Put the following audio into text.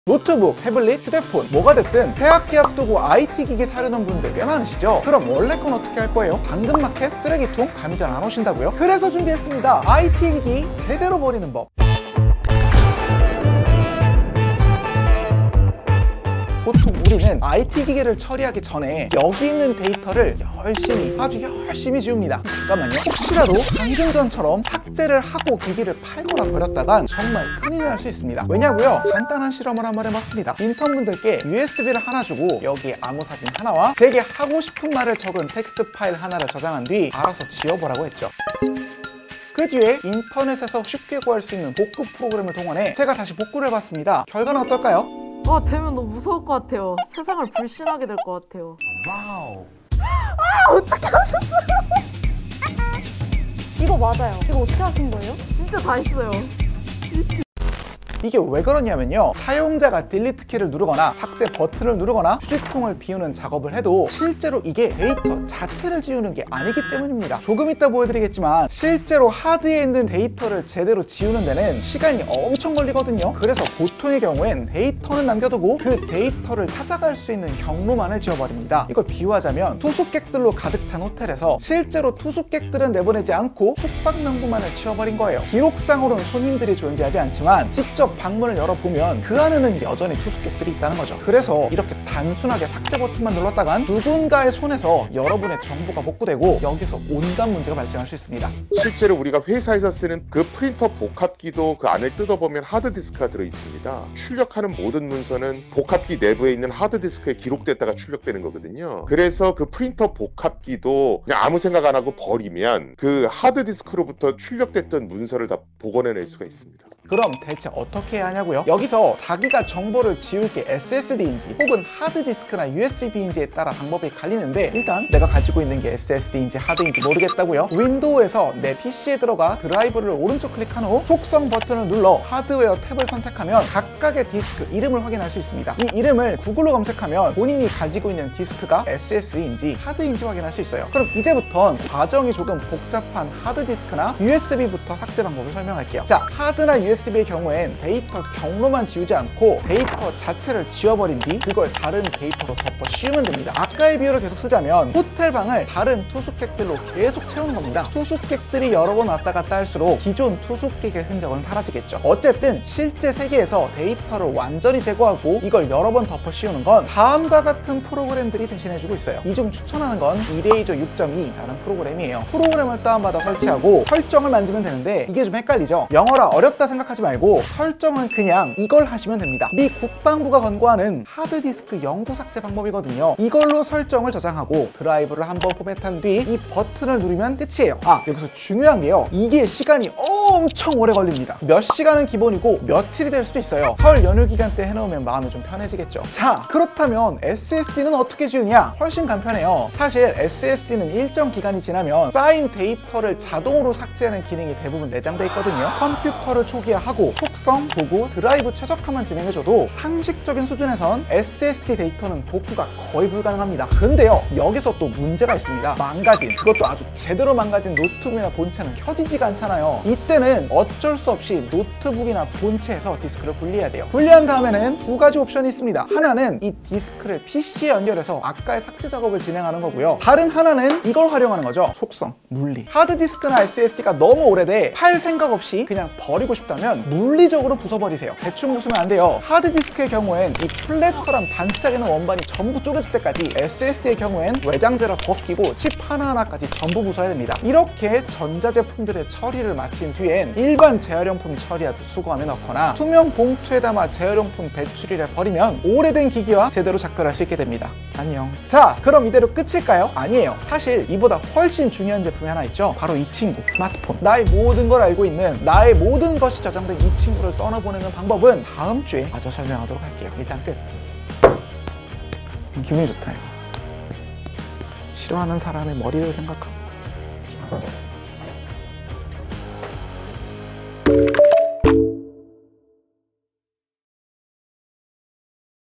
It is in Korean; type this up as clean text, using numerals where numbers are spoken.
노트북, 태블릿, 휴대폰 뭐가 됐든 새 학기 앞두고 IT 기기 사려는 분들 꽤 많으시죠? 그럼 원래 건 어떻게 할 거예요? 당근마켓, 쓰레기통 감이 잘 안 오신다고요? 그래서 준비했습니다. IT 기기 제대로 버리는 법. 보통 우리는 IT 기기를 처리하기 전에 여기 있는 데이터를 아주 열심히 지웁니다. 잠깐만요. 혹시라도 방금 전처럼 삭제를 하고 기기를 팔거나 버렸다간 정말 큰일 날 수 있습니다. 왜냐고요? 간단한 실험을 한번 해봤습니다. 인턴분들께 USB를 하나 주고 여기에 아무 사진 하나와 제게 하고 싶은 말을 적은 텍스트 파일 하나를 저장한 뒤 알아서 지워보라고 했죠. 그 뒤에 인터넷에서 쉽게 구할 수 있는 복구 프로그램을 동원해 제가 다시 복구를 해봤습니다. 결과는 어떨까요? 와, 되면 너무 무서울 것 같아요. 세상을 불신하게 될 것 같아요. 와우. 어떻게 하셨어요? 이거 맞아요. 이거 어떻게 하신 거예요? 진짜 다 했어요. 이게 왜 그러냐면요, 사용자가 딜리트 키를 누르거나 삭제 버튼을 누르거나 휴지통을 비우는 작업을 해도 실제로 이게 데이터 자체를 지우는 게 아니기 때문입니다. 조금 이따 보여드리겠지만 실제로 하드에 있는 데이터를 제대로 지우는 데는 시간이 엄청 걸리거든요. 그래서 보통의 경우엔 데이터는 남겨두고 그 데이터를 찾아갈 수 있는 경로만을 지워버립니다. 이걸 비유하자면 투숙객들로 가득 찬 호텔에서 실제로 투숙객들은 내보내지 않고 숙박 명부만을 지워버린 거예요. 기록상으로는 손님들이 존재하지 않지만 직접 방문을 열어보면 그 안에는 여전히 투숙객들이 있다는 거죠. 그래서 이렇게 단순하게 삭제 버튼만 눌렀다간 누군가의 손에서 여러분의 정보가 복구되고 여기서 온갖 문제가 발생할 수 있습니다. 실제로 우리가 회사에서 쓰는 그 프린터 복합기도 그 안을 뜯어보면 하드디스크가 들어있습니다. 출력하는 모든 문서는 복합기 내부에 있는 하드디스크에 기록됐다가 출력되는 거거든요. 그래서 그 프린터 복합기도 그냥 아무 생각 안 하고 버리면 그 하드디스크로부터 출력됐던 문서를 다 복원해낼 수가 있습니다. 그럼 대체 어떻게 해야 하냐고요? 여기서 자기가 정보를 지울 게 SSD인지 혹은 하드디스크나 USB인지에 따라 방법이 갈리는데, 일단 내가 가지고 있는 게 SSD인지 하드인지 모르겠다고요? 윈도우에서 내 PC에 들어가 드라이브를 오른쪽 클릭한 후 속성 버튼을 눌러 하드웨어 탭을 선택하면 각각의 디스크 이름을 확인할 수 있습니다. 이 이름을 구글로 검색하면 본인이 가지고 있는 디스크가 SSD인지 하드인지 확인할 수 있어요. 그럼 이제부턴 과정이 조금 복잡한 하드디스크나 USB부터 삭제 방법을 설명할게요. 자, 하드나 USB의 경우엔 데이터 경로만 지우지 않고 데이터 자체를 지워버린 뒤 그걸 다른 데이터로 덮어 씌우면 됩니다. 아까의 비유를 계속 쓰자면 호텔 방을 다른 투숙객들로 계속 채우는 겁니다. 투숙객들이 여러 번 왔다 갔다 할수록 기존 투숙객의 흔적은 사라지겠죠. 어쨌든 실제 세계에서 데이터를 완전히 제거하고 이걸 여러 번 덮어 씌우는 건 다음과 같은 프로그램들이 대신해주고 있어요. 이 중 추천하는 건 이레이저 6.2라는 프로그램이에요. 프로그램을 다운받아 설치하고 설정을 만지면 되는데 이게 좀 헷갈리죠? 영어라 어렵다 생각하지 말고 설정은 그냥 이걸 하시면 됩니다. 미 국방부가 권고하는 하드디스크 영구 삭제 방법이거든요. 이걸로 설정을 저장하고 드라이브를 한번 포맷한 뒤 이 버튼을 누르면 끝이에요. 여기서 중요한 게요, 이게 시간이 엄청 오래 걸립니다. 몇 시간은 기본이고 며칠이 될 수도 있어요. 설 연휴 기간 때 해놓으면 마음이 좀 편해지겠죠. 자, 그렇다면 SSD는 어떻게 지우냐? 훨씬 간편해요. 사실 SSD는 일정 기간이 지나면 쌓인 데이터를 자동으로 삭제하는 기능이 대부분 내장돼 있거든요. 컴퓨터를 초기화하고 속성, 도구, 드라이브 최적화만 진행해줘도 상식적인 수준에선 SSD 데이터는 복구가 거의 불가능합니다. 근데요, 여기서 또 문제가 있습니다. 망가진, 그것도 아주 제대로 망가진 노트북이나 본체는 켜지지가 않잖아요. 이때는 어쩔 수 없이 노트북이나 본체에서 디스크를 분리해야 돼요. 분리한 다음에는 두 가지 옵션이 있습니다. 하나는 이 디스크를 PC에 연결해서 아까의 삭제 작업을 진행하는 거고요. 다른 하나는 이걸 활용하는 거죠. 속성, 물리. 하드디스크나 SSD가 너무 오래돼 팔 생각 없이 그냥 버리고 싶다면 물리적으로 부숴버리세요. 대충 부수면 안 돼요. 하드디스크의 경우엔 이 플랫퍼랑 반짝이는 원반이 전부 쪼개질 때까지, SSD의 경우엔 외장재를 벗기고 칩 하나하나까지 전부 부숴야 됩니다. 이렇게 전자제품들의 처리를 마친 뒤엔 일반 재활용품 처리하듯 수거함에 넣거나 투명 봉투에 담아 재활용품 배출일에 버리면 오래된 기기와 제대로 작별할 수 있게 됩니다. 안녕. 자, 그럼 이대로 끝일까요? 아니에요. 사실 이보다 훨씬 중요한 제품이 하나 있죠. 바로 이 친구, 스마트폰. 나의 모든 걸 알고 있는, 나의 모든 것이 저장된 이 친구를 떠나보내는 방법은 다음 주에 마저 설명하도록 할게요. 일단 끝. 기분이 좋다 이거. 싫어하는 사람의 머리를 생각하고